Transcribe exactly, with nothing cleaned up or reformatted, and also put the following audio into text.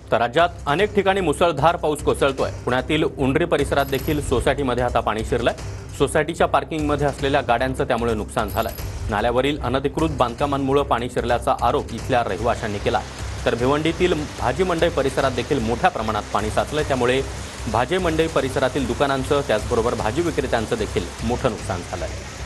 तर राज्यात अनेक ठिकाणी मुसळधार पाऊस कोसळतोय। पुण्यातील उंडरी परिसरात देखील सोसायटीमध्ये आता पाणी शिरलंय। सोसायटीच्या पार्किंगमध्ये असलेल्या गाड्यांचं त्यामुळे नुकसान झालंय। नाल्यावरील अनधिकृत बांधकामांमुळे पाणी शिरल्याचा आरोप इथल्या रहिवाशांनी केला। तर भिवंडीतील भाजी मंडई परिसरात देखील मोठ्या प्रमाणात पाणी साचलंय, त्यामुळे भाजी मंडई परिसरातील दुकानांचं त्याचबरोबर भाजी विक्रेत्यांचं देखील मोठं नुकसान झालंय।